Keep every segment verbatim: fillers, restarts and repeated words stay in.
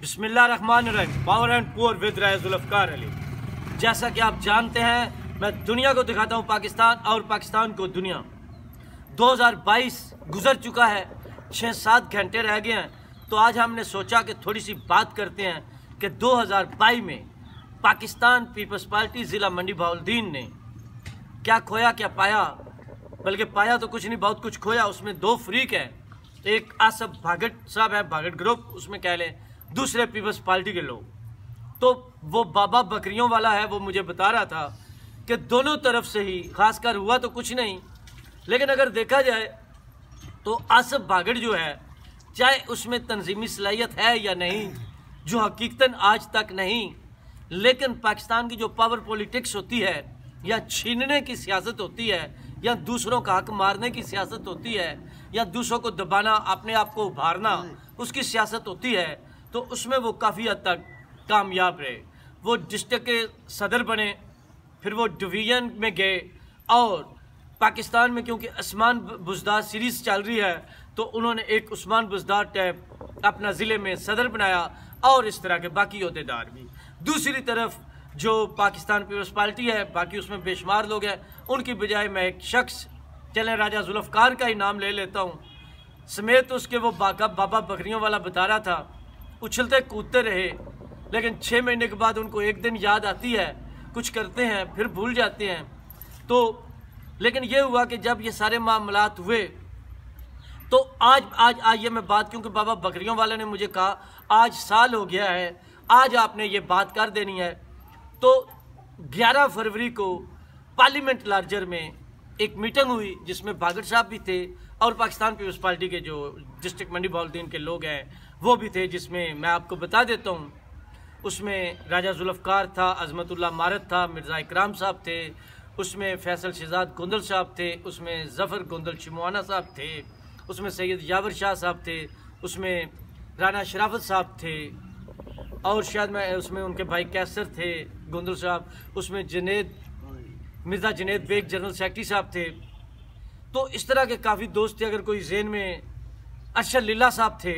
بسم اللہ الرحمن الرحیم۔ Power and poor with Rai Zulfiqar Ali. جیسا کہ آپ جانتے ہیں، میں دنیا کو دکھاتا ہوں پاکستان اور پاکستان کو دنیا۔ دو ہزار بائیس گزر چکا ہے، چھ سات گھنٹے رہ گئے ہیں، تو آج ہم نے سوچا کہ تھوڑی سی بات کرتے ہیں کہ دو ہزار بائیس میں پاکستان پیپلز پارٹی ضلع منڈی بہاولدین نے کیا کھویا کیا پایا، بلکہ پایا تو کچھ نہیں، بہت کچھ کھویا۔ اس میں دو فریق ہیں، ایک آصف بھاگٹ صاحب ہے، بھاگٹ گروپ اس میں کہہ لیں، دوسرے پیپلز پارٹی کے لوگ۔ تو وہ بابا بکریوں والا ہے، وہ مجھے بتا رہا تھا کہ دونوں طرف سے ہی خاص کر ہوا تو کچھ نہیں، لیکن اگر دیکھا جائے تو آصف بھاگٹ جو ہے، چاہے اس میں تنظیمی صلاحیت ہے یا نہیں، جو حقیقتاً آج تک نہیں، لیکن پاکستان کی جو پاور پولیٹکس ہوتی ہے یا چھیننے کی سیاست ہوتی ہے یا دوسروں کا حق مارنے کی سیاست ہوتی ہے یا دوسروں کو دبانا، اپنے آپ کو ابھارنا، اس کی سیاست ہوتی ہے، تو اس میں وہ کافی حد تک کامیاب رہے۔ وہ ڈسٹرکٹ کے صدر بنے، پھر وہ ڈویژن میں گئے، اور پاکستان میں کیونکہ عثمان بزدار سیریز چل رہی ہے تو انہوں نے ایک عثمان بزدار ٹیپ اپنا ضلع میں صدر بنایا، اور اس طرح کے باقی عہدیدار بھی۔ دوسری طرف جو پاکستان پیپلز پارٹی ہے، باقی اس میں بے شمار لوگ ہیں، ان کی بجائے میں ایک شخص، چلیں راجہ ذوالفقار کا ہی نام لے لیتا ہوں، سمیت اس کے وہ بابا بکریوں والا بتا رہا تھا، اچھلتے کودتے رہے، لیکن چھ مہینے کے بعد ان کو ایک دن یاد آتی ہے، کچھ کرتے ہیں پھر بھول جاتے ہیں۔ تو لیکن یہ ہوا کہ جب یہ سارے معاملات ہوئے تو آج آج آج یہ میں بات، کیونکہ بابا بکریوں والے نے مجھے کہا آج سال ہو گیا ہے، آج آپ نے یہ بات کر دینی ہے، تو گیارہ فروری کو پارلیمنٹ لارجر میں ایک میٹنگ ہوئی جس میں بھاگٹ صاحب بھی تھے اور پاکستان پیپلز پارٹی کے جو ڈسٹرکٹ منڈی بہاولدین کے لوگ ہیں وہ بھی تھے، جس میں میں آپ کو بتا دیتا ہوں، اس میں راجہ ذوالفقار تھا، عظمت اللہ مارت تھا، مرزا اکرام صاحب تھے، اس میں فیصل شہزاد گندل صاحب تھے، اس میں ظفر گندل چموانا صاحب تھے، اس میں سید یاور شاہ صاحب تھے، اس میں رانا شرافت صاحب تھے، اور شاید میں اس میں ان کے بھائی کیسر تھے گندل صاحب، اس میں جنید مرزا جنید بیگ جنرل سیکرٹری صاحب تھے۔ تو اس طرح کے کافی دوست تھے، اگر کوئی ذہن میں ارشد للہ صاحب تھے۔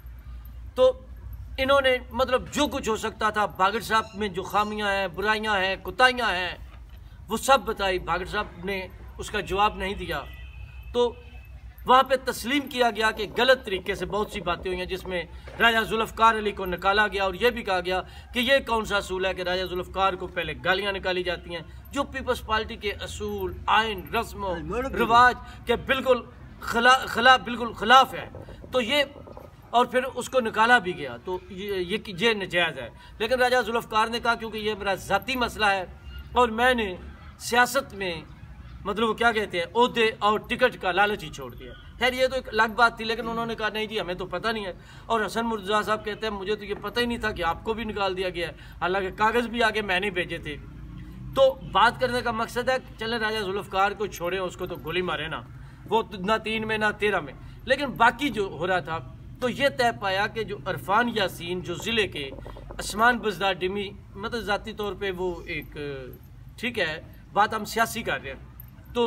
تو انہوں نے مطلب جو کچھ ہو سکتا تھا، بھاگٹ صاحب میں جو خامیاں ہیں، برائیاں ہیں، کوتاہیاں ہیں، وہ سب بتائی۔ بھاگٹ صاحب نے اس کا جواب نہیں دیا، تو وہاں پہ تسلیم کیا گیا کہ غلط طریقے سے بہت سی باتیں ہوئی ہیں، جس میں راجہ ذوالفقار علی کو نکالا گیا، اور یہ بھی کہا گیا کہ یہ کون سا اصول ہے کہ راجہ ذوالفقار کو پہلے گالیاں نکالی جاتی ہیں، جو پیپلز پارٹی کے اصول، آئین، رسم و رواج کے بالکل خلا خلا بالکل خلاف ہے۔ تو یہ اور پھر اس کو نکالا بھی گیا، تو یہ یہ نجائز ہے۔ لیکن راجہ ذوالفقار نے کہا کیونکہ یہ میرا ذاتی مسئلہ ہے اور میں نے سیاست میں مطلب وہ کیا کہتے ہیں عہدے اور ٹکٹ کا لالچ ہی چھوڑ دیا۔ خیر یہ تو ایک الگ بات تھی، لیکن انہوں نے کہا نہیں جی ہمیں تو پتہ نہیں ہے، اور حسن مرتضیٰ صاحب کہتے ہیں مجھے تو یہ پتہ ہی نہیں تھا کہ آپ کو بھی نکال دیا گیا ہے، حالانکہ کاغذ بھی آگے میں نے بھیجے تھے۔ تو بات کرنے کا مقصد ہے چلیں راجہ ذوالفقار کو چھوڑیں، اس کو تو گولی مارے نا، وہ نہ تین میں نہ تیرہ میں، لیکن باقی جو ہو رہا تھا تو یہ طے پایا کہ جو عرفان یاسین جو ضلع کے عثمان بزدار ڈمی، مطلب ذاتی طور پہ وہ ایک ٹھیک ہے بات ہم سیاسی کر رہے ہیں، تو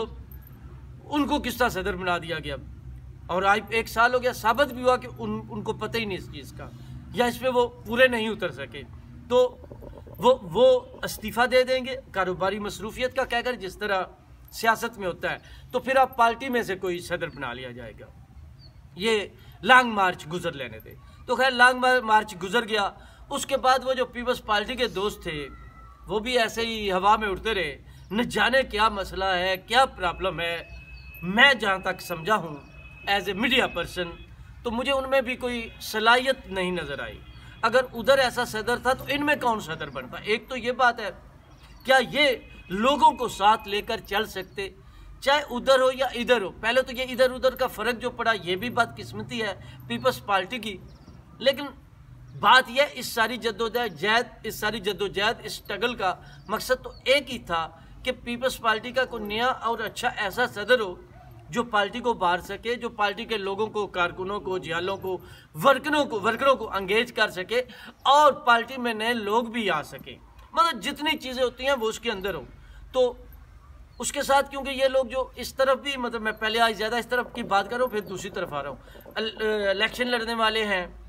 ان کو کس طرح صدر بنا دیا گیا، اور آج ایک سال ہو گیا، ثابت بھی ہوا کہ ان ان کو پتہ ہی نہیں اس چیز کا، یا اس پہ وہ پورے نہیں اتر سکے، تو وہ وہ استعفیٰ دے دیں گے کاروباری مصروفیت کا کہہ کر، جس طرح سیاست میں ہوتا ہے، تو پھر آپ پارٹی میں سے کوئی صدر بنا لیا جائے گا۔ یہ لانگ مارچ گزر لینے تھے، تو خیر لانگ مارچ گزر گیا۔ اس کے بعد وہ جو پیپلز پارٹی کے دوست تھے وہ بھی ایسے ہی ہوا میں اڑتے رہے، نہ جانے کیا مسئلہ ہے، کیا پرابلم ہے۔ میں جہاں تک سمجھا ہوں ایز اے میڈیا پرسن، تو مجھے ان میں بھی کوئی صلاحیت نہیں نظر آئی۔ اگر ادھر ایسا صدر تھا تو ان میں کون صدر بنتا؟ ایک تو یہ بات ہے، کیا یہ لوگوں کو ساتھ لے کر چل سکتے، چاہے ادھر ہو یا ادھر ہو؟ پہلے تو یہ ادھر ادھر کا فرق جو پڑا یہ بھی بدقسمتی ہے پیپلز پارٹی کی، لیکن بات یہ اس ساری جدوجہد اس ساری جدوجہد اس اسٹرگل کا مقصد تو ایک ہی تھا کہ پیپلز پارٹی کا کوئی نیا اور اچھا ایسا صدر ہو جو پارٹی کو بار سکے، جو پارٹی کے لوگوں کو، کارکنوں کو، جیالوں کو، ورکروں کو ورکروں کو انگیج کر سکے، اور پارٹی میں نئے لوگ بھی آ سکیں، مطلب جتنی چیزیں ہوتی ہیں وہ اس کے اندر ہو۔ تو اس کے ساتھ کیونکہ یہ لوگ جو اس طرف بھی، مطلب میں پہلے آج زیادہ اس طرف کی بات کر رہا ہوں، پھر دوسری طرف آ رہا ہوں، الیکشن لڑنے والے ہیں،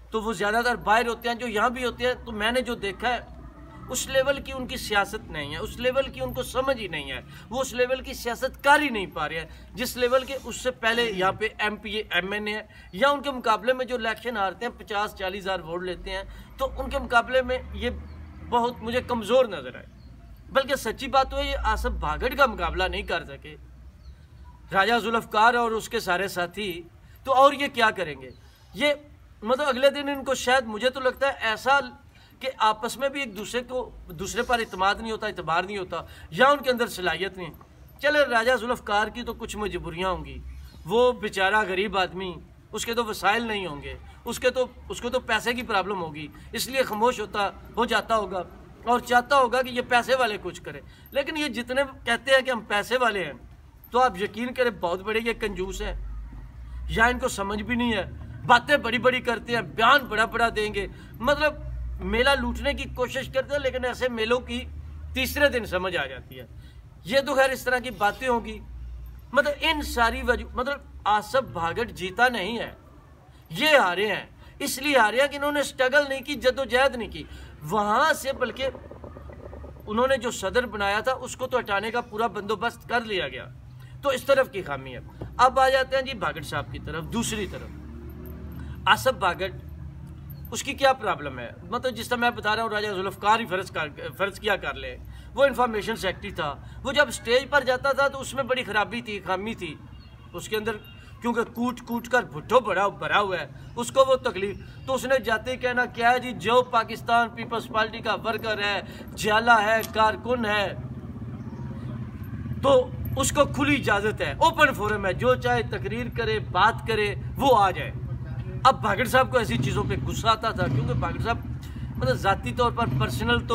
تو وہ زیادہ تر باہر ہوتے ہیں، جو یہاں بھی ہوتے ہیں تو میں نے جو دیکھا ہے اس لیول کی ان کی سیاست نہیں ہے، اس لیول کی ان کو سمجھ ہی نہیں ہے، وہ اس لیول کی سیاست کر ہی نہیں پا رہے ہیں جس لیول کے اس سے پہلے یہاں پہ M P M N A ہے، یا ان کے مقابلے میں جو الیکشن ہارتے ہیں پچاس چالیس ہزار ووٹ لیتے ہیں، تو ان کے مقابلے میں یہ بہت مجھے کمزور نظر آئے۔ بلکہ سچی بات تو ہے یہ آصف بھاگڑ کا مقابلہ نہیں کر سکے، راجہ ذوالفقار اور اس کے سارے ساتھی، تو اور یہ کیا کریں گے؟ یہ مطلب اگلے دن ان کو شاید مجھے تو لگتا ہے ایسا کہ آپس میں بھی ایک دوسرے کو دوسرے پر اعتماد نہیں ہوتا، اعتبار نہیں ہوتا، یا ان کے اندر صلاحیت نہیں۔ چلے راجہ ذوالفقار کی تو کچھ مجبوریاں ہوں گی، وہ بیچارہ غریب آدمی، اس کے تو وسائل نہیں ہوں گے، اس کے تو اس کو تو پیسے کی پرابلم ہوگی، اس لیے خاموش ہوتا ہو جاتا ہوگا اور چاہتا ہوگا کہ یہ پیسے والے کچھ کریں۔ لیکن یہ جتنے کہتے ہیں کہ ہم پیسے والے ہیں، تو آپ یقین کریں بہت بڑے یہ کنجوس ہیں، یا ان کو سمجھ بھی نہیں ہے، باتیں بڑی بڑی کرتے ہیں، بیان بڑا بڑا دیں گے، مطلب میلہ لوٹنے کی کوشش کرتے ہیں، لیکن ایسے میلوں کی تیسرے دن سمجھ آ جاتی ہے۔ یہ تو خیر اس طرح کی باتیں ہوں گی، مطلب ان ساری وجہ مطلب آصف بھاگڑ جیتا نہیں ہے، یہ ہارے ہیں، اس لیے ہارے ہیں کہ انہوں نے سٹرگل نہیں کی، جدوجہد نہیں کی وہاں سے، بلکہ انہوں نے جو صدر بنایا تھا اس کو تو ہٹانے کا پورا بندوبست کر لیا گیا، تو اس طرف کی خامی ہے۔ اب آ جاتے ہیں جی بھاگڑ صاحب کی طرف، دوسری طرف آصف بھاگڑ، اس کی کیا پرابلم ہے؟ مطلب جس طرح میں بتا رہا ہوں راجہ ذوالفقار ہی فرض کر فرض کیا کر لے، وہ انفارمیشن سیکٹری تھا، وہ جب سٹیج پر جاتا تھا تو اس میں بڑی خرابی تھی، خامی تھی اس کے اندر، کیونکہ کوٹ کوٹ کر بھٹو بڑا بھرا ہوا ہے، اس کو وہ تکلیف، تو اس نے جاتے ہی کہنا کیا ہے جی، جو پاکستان پیپلز پارٹی کا ورکر ہے، جالا ہے، کارکن ہے، تو اس کو کھلی اجازت ہے، اوپن فورم ہے، جو چاہے تقریر کرے، بات کرے، وہ آ جائے۔ اب بھاگڑ صاحب کو ایسی چیزوں پہ غصہ آتا تھا، کیونکہ بھاگڑ صاحب مطلب ذاتی طور پر پرسنل تو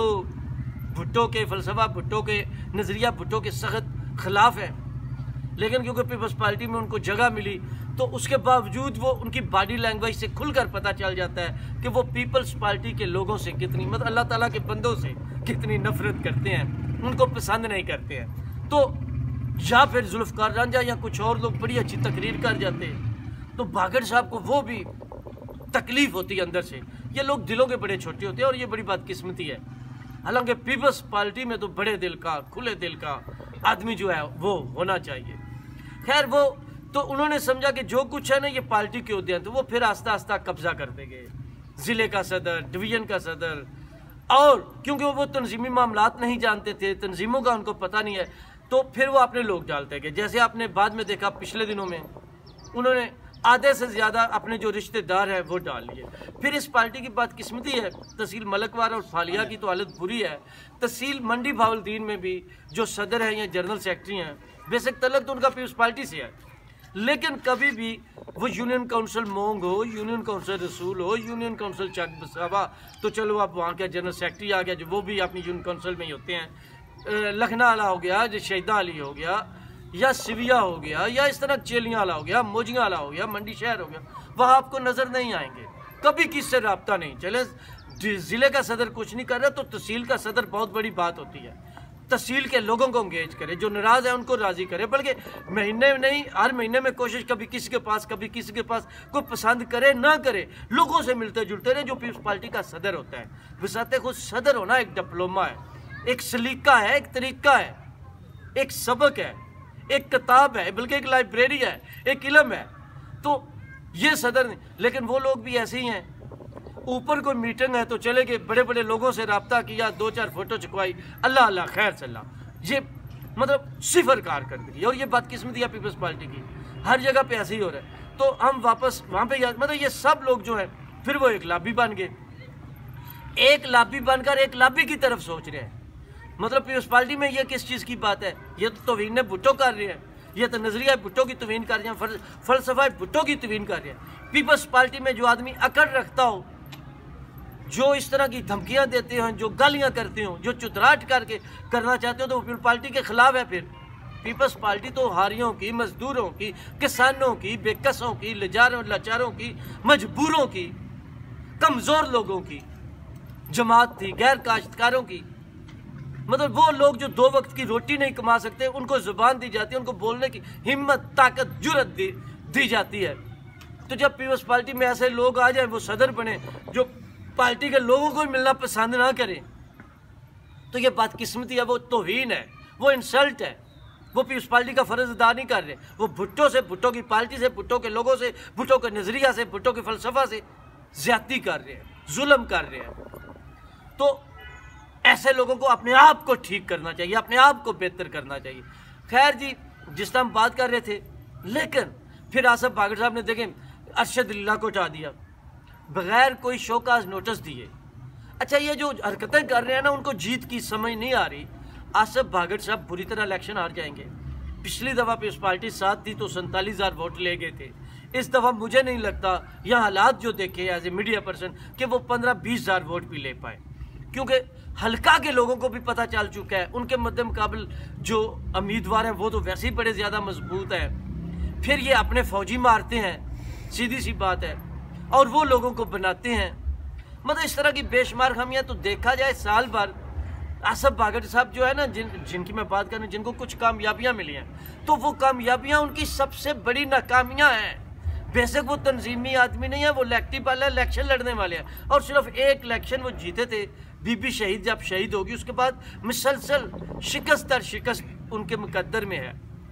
بھٹو کے فلسفہ، بھٹو کے نظریہ، بھٹو کے سخت خلاف ہیں، لیکن کیونکہ پیپلز پارٹی میں ان کو جگہ ملی تو اس کے باوجود وہ ان کی باڈی لینگویج سے کھل کر پتہ چل جاتا ہے کہ وہ پیپلز پارٹی کے لوگوں سے کتنی مطلب اللہ تعالیٰ کے بندوں سے کتنی نفرت کرتے ہیں، ان کو پسند نہیں کرتے ہیں۔ تو یا پھر ذوالفقار رانجھا یا کچھ اور لوگ بڑی اچھی تقریر کر جاتے ہیں تو بھاگڑ صاحب کو وہ بھی تکلیف ہوتی ہے اندر سے۔ یہ لوگ دلوں کے بڑے چھوٹے ہوتے ہیں اور یہ بڑی بدقسمتی ہے، حالانکہ پیپلز پارٹی میں تو بڑے دل کا، کھلے دل کا آدمی جو ہے وہ ہونا چاہیے۔ خیر وہ تو انہوں نے سمجھا کہ جو کچھ ہے نا یہ پارٹی کے عہدے ہیں، تو وہ پھر آہستہ آہستہ قبضہ کرتے گئے، ضلع کا صدر، ڈویژن کا صدر، اور کیونکہ وہ تنظیمی معاملات نہیں جانتے تھے، تنظیموں کا ان کو پتہ نہیں ہے، تو پھر وہ اپنے لوگ ڈالتے گئے۔ جیسے آپ نے بعد میں دیکھا پچھلے دنوں میں انہوں نے آدھے سے زیادہ اپنے جو رشتہ دار ہیں وہ ڈال لیے۔ پھر اس پارٹی کی بدقسمتی ہے، تحصیل ملکوار اور فالیہ کی تو حالت بری ہے، تحصیل منڈی بہاولدین میں بھی جو صدر ہیں یا جنرل سیکرٹری ہیں، بیسک تعلق تو ان کا پیپلز پارٹی سے ہے، لیکن کبھی بھی وہ یونین کونسل مونگ ہو، یونین کونسل رسول ہو، یونین کونسل چک بساوا، تو چلو اب وہاں کا جنرل سیکرٹری آ گیا جو وہ بھی اپنی یونین کونسل میں ہی ہوتے ہیں، لکھنہ والا ہو گیا، جو شہیدہ علی ہو گیا، یا سویا ہو گیا، یا اس طرح چیلیاں والا ہو گیا، موجیاں والا ہو گیا، منڈی شہر ہو گیا، وہاں آپ کو نظر نہیں آئیں گے، کبھی کس سے رابطہ نہیں۔ چلے ضلع کا صدر کچھ نہیں کر رہا تو تحصیل کا صدر بہت بڑی بات ہوتی ہے، تحصیل کے لوگوں کو انگیج کرے، جو ناراض ہیں ان کو راضی کرے، بلکہ مہینے نہیں ہر مہینے میں کوشش کبھی کسی کے پاس کبھی کسی کے پاس کوئی پسند کرے نہ کرے، لوگوں سے ملتے جلتے رہے، جو پیپلز پارٹی کا صدر ہوتا ہے۔ بساتے خود صدر ہونا ایک ڈپلوما ہے، ایک سلیقہ ہے، ایک طریقہ ہے، ایک سبق ہے، ایک کتاب ہے، بلکہ ایک لائبریری ہے، ایک علم ہے، تو یہ صدر نہیں۔ لیکن وہ لوگ بھی ایسے ہی ہیں، اوپر کوئی میٹنگ ہے تو چلے گئے، بڑے بڑے لوگوں سے رابطہ کیا، دو چار فوٹو چکوائی، اللہ اللہ خیر صلی اللہ، یہ مطلب صفر کارکردگی، اور یہ بدقسمتی ہے پیپلز پارٹی کی، ہر جگہ پہ ایسے ہی ہو رہا ہے۔ تو ہم واپس وہاں پہ مطلب یہ سب لوگ جو ہیں پھر وہ ایک لابی بن گئے، ایک لابی بن کر ایک لابی کی طرف سوچ رہے ہیں۔ مطلب پیپلز پارٹی میں یہ کس چیز کی بات ہے؟ یہ تو توہین بھٹو کر رہے ہیں، یہ تو نظریہ بھٹو کی توہین کر رہے ہیں، فلسفہ بھٹو کی توہین کر رہے ہیں۔ پیپلز پارٹی میں جو آدمی اکڑ رکھتا ہو، جو اس طرح کی دھمکیاں دیتے ہیں، جو گالیاں کرتے ہوں، جو چتراہٹ کر کے کرنا چاہتے ہوں، تو وہ پیپلز پارٹی کے خلاف ہے۔ پھر پیپلز پارٹی تو ہاریوں کی، مزدوروں کی، کسانوں کی، بے کسوں کی، لجاروں لاچاروں کی، مجبوروں کی، کمزور لوگوں کی جماعت تھی، غیر کاشتکاروں کی۔ مطلب وہ لوگ جو دو وقت کی روٹی نہیں کما سکتے، ان کو زبان دی جاتی ہے، ان کو بولنے کی ہمت، طاقت، جرت دی دی جاتی ہے، تو جب پیپلز پارٹی میں ایسے لوگ آ جائیں وہ صدر بنے جو پارٹی کے لوگوں کو ملنا پسند نہ کریں تو یہ بدقسمتی ہے، وہ توہین ہے، وہ انسلٹ ہے، وہ پیپلز پارٹی کا فرض ادا نہیں کر رہے، وہ بھٹو سے، بھٹو کی پارٹی سے، بھٹو کے لوگوں سے، بھٹو کے نظریہ سے، بھٹو کے فلسفہ سے زیادتی کر رہے ہیں، ظلم کر رہے ہیں۔ تو ایسے لوگوں کو اپنے آپ کو ٹھیک کرنا چاہیے، اپنے آپ کو بہتر کرنا چاہیے۔ خیر جی، جس طرح ہم بات کر رہے تھے، لیکن پھر آصف بھاگڑ صاحب نے دیکھیں ارشد اللہ کو اٹھا دیا بغیر کوئی شوکاز نوٹس دیے۔ اچھا یہ جو حرکتیں کر رہے ہیں نا، ان کو جیت کی سمجھ نہیں آ رہی۔ آصف بھاگڑ صاحب بری طرح الیکشن ہار جائیں گے۔ پچھلی دفعہ پیپلز پارٹی ساتھ تھی تو سینتالیس ہزار ووٹ لے گئے تھے۔ اس دفعہ مجھے نہیں لگتا، یہ حالات جو دیکھے ایز اے میڈیا پرسن، کہ وہ پندرہ بیس ہزار ووٹ بھی لے پائے، کیونکہ حلقہ کے لوگوں کو بھی پتہ چل چکا ہے ان کے مد مقابل جو امیدوار ہیں وہ تو ویسے ہی بڑے زیادہ مضبوط ہیں۔ پھر یہ اپنے فوجی مارتے ہیں، سیدھی سی بات ہے، اور وہ لوگوں کو بناتے ہیں۔ مطلب اس طرح کی بے شمار خامیاں تو دیکھا جائے سال بھر۔ آصف بھاگڑ صاحب جو ہے نا، جن جن کی میں بات کر رہا ہوں، جن کو کچھ کامیابیاں ملی ہیں، تو وہ کامیابیاں ان کی سب سے بڑی ناکامیاں ہیں۔ بیسک وہ تنظیمی آدمی نہیں ہے، وہ الیکٹو والا الیکشن لڑنے والے ہیں، اور صرف ایک الیکشن وہ جیتے تھے۔ بی بی شہید جب شہید ہوگی اس کے بعد مسلسل شکست در شکست ان کے مقدر میں ہے۔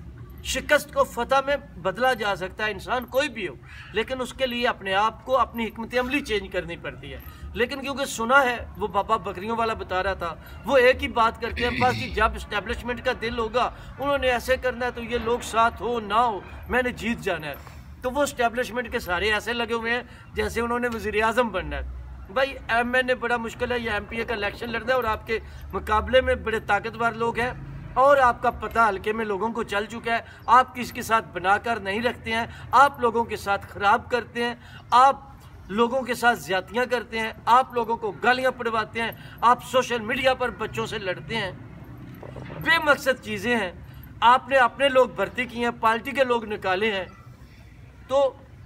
شکست کو فتح میں بدلا جا سکتا ہے انسان کوئی بھی ہو، لیکن اس کے لیے اپنے آپ کو، اپنی حکمت عملی چینج کرنی پڑتی ہے۔ لیکن کیونکہ سنا ہے، وہ بابا بکریوں والا بتا رہا تھا، وہ ایک ہی بات کرتے ہیں، بس جب اسٹیبلشمنٹ کا دل ہوگا انہوں نے ایسے کرنا ہے تو یہ لوگ ساتھ ہو نہ ہو میں نے جیت جانا ہے۔ تو وہ اسٹیبلشمنٹ کے سارے ایسے لگے ہوئے ہیں جیسے انہوں نے وزیر اعظم بننا ہے۔ بھائی ایم این اے بڑا مشکل ہے، یہ ایم پی اے کا الیکشن لڑنا ہے، اور آپ کے مقابلے میں بڑے طاقتور لوگ ہیں، اور آپ کا پتہ حلقے میں لوگوں کو چل چکا ہے۔ آپ کس کے ساتھ بنا کر نہیں رکھتے ہیں، آپ لوگوں کے ساتھ خراب کرتے ہیں، آپ لوگوں کے ساتھ زیادتیاں کرتے ہیں، آپ لوگوں کو گالیاں پڑواتے ہیں، آپ سوشل میڈیا پر بچوں سے لڑتے ہیں، بے مقصد چیزیں ہیں۔ آپ نے اپنے لوگ بھرتی کیے ہیں، پارٹی کے لوگ نکالے ہیں۔ تو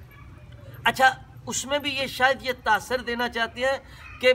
اچھا اس میں بھی یہ شاید یہ تاثر دینا چاہتے ہیں کہ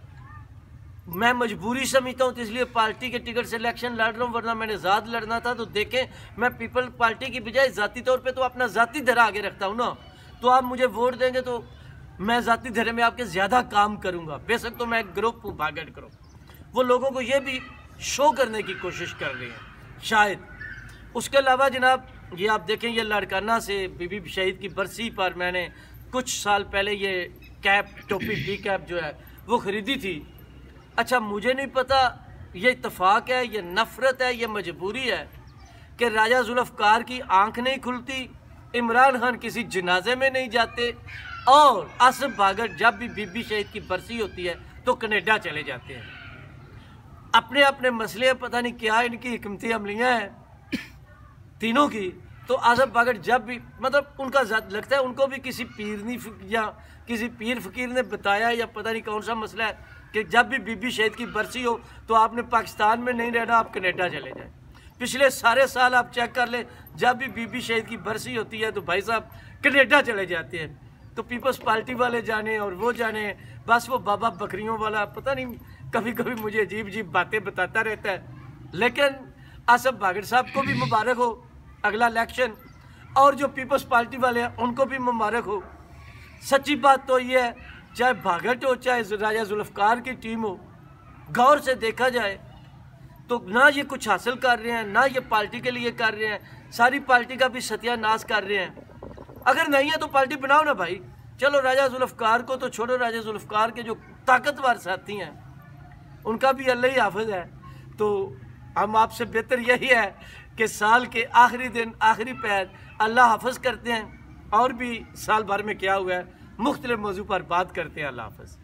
میں مجبوری سمجھتا ہوں تو اس لیے پارٹی کے ٹکٹ سے الیکشن لڑ رہا ہوں، ورنہ میں نے ذات لڑنا تھا تو دیکھیں میں پیپل پارٹی کی بجائے ذاتی طور پہ تو اپنا ذاتی دھرا آگے رکھتا ہوں نا، تو آپ مجھے ووٹ دیں گے تو میں ذاتی دھرے میں آپ کے زیادہ کام کروں گا۔ بے شک تو میں ایک گروپ ہوں بھاگڑ کروں، وہ لوگوں کو یہ بھی شو کرنے کی کوشش کر رہے ہیں شاید۔ اس کے علاوہ جناب یہ آپ دیکھیں، یہ لاڑکانہ سے بی بی شہید کی برسی پر میں نے کچھ سال پہلے یہ کیپ، ٹوپی ٹی کیپ جو ہے وہ خریدی تھی۔ اچھا مجھے نہیں پتا یہ اتفاق ہے، یہ نفرت ہے، یہ مجبوری ہے کہ راجہ ذوالفقار کی آنکھ نہیں کھلتی، عمران خان کسی جنازے میں نہیں جاتے، اور آصف بھاگڑ جب بھی بی بی شہید کی برسی ہوتی ہے تو کینیڈا چلے جاتے ہیں۔ اپنے اپنے مسئلے پتہ نہیں کیا ان کی حکمتی عملیاں ہیں تینوں کی۔ تو آصف بھاگڑ جب بھی مطلب ان کا لگتا ہے ان کو بھی کسی پیرنی یا کسی پیر فقیر نے بتایا یا پتہ نہیں کون سا مسئلہ ہے کہ جب بھی بی بی شہید کی برسی ہو تو آپ نے پاکستان میں نہیں رہنا، آپ کینیڈا چلے جائیں۔ پچھلے سارے سال آپ چیک کر لیں، جب بھی بی بی شہید کی برسی ہوتی ہے تو بھائی صاحب کینیڈا چلے جاتے ہیں۔ تو پیپلز پارٹی والے جانے اور وہ جانے، بس وہ بابا بکریوں والا پتہ نہیں کبھی کبھی مجھے عجیب عجیب باتیں بتاتا رہتا ہے۔ لیکن آصف بھاگڑ صاحب کو بھی مبارک ہو اگلا الیکشن، اور جو پیپلز پارٹی والے ہیں ان کو بھی مبارک ہو۔ سچی بات تو یہ ہے، چاہے بھاگڑ ہو چاہے راجہ ذوالفقار کی ٹیم ہو، غور سے دیکھا جائے تو نہ یہ کچھ حاصل کر رہے ہیں، نہ یہ پارٹی کے لیے کر رہے ہیں، ساری پارٹی کا بھی ستیہ ناش کر رہے ہیں۔ اگر نہیں ہے تو پارٹی بناؤ نا بھائی، چلو راجہ ذوالفقار کو تو چھوڑو، راجہ ذوالفقار کے جو طاقتور ساتھی ہیں ان کا بھی اللہ ہی حافظ ہے۔ تو ہم آپ سے بہتر یہی ہے کہ سال کے آخری دن، آخری پیر اللہ حافظ کرتے ہیں، اور بھی سال بھر میں کیا ہوا ہے مختلف موضوع پر بات کرتے ہیں۔ اللہ حافظ۔